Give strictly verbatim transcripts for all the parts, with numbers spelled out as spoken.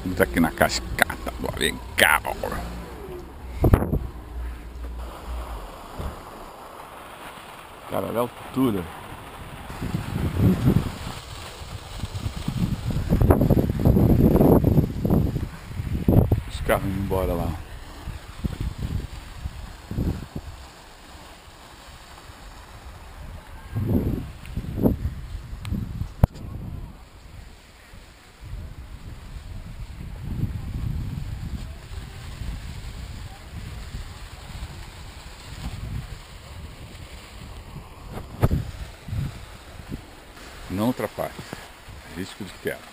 Estamos aqui na cascata do Alencar. Cara, olha a altura. Os carros indo embora lá. Não ultrapasse. Risco de queda.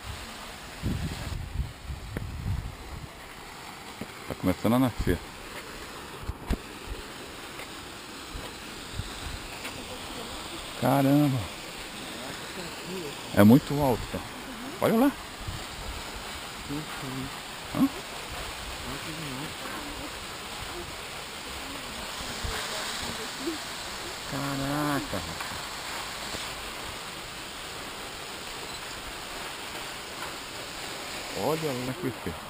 Tá começando a nascer. Caramba. É muito alto, cara. Olha lá. Hã? Caraca. Olha lá que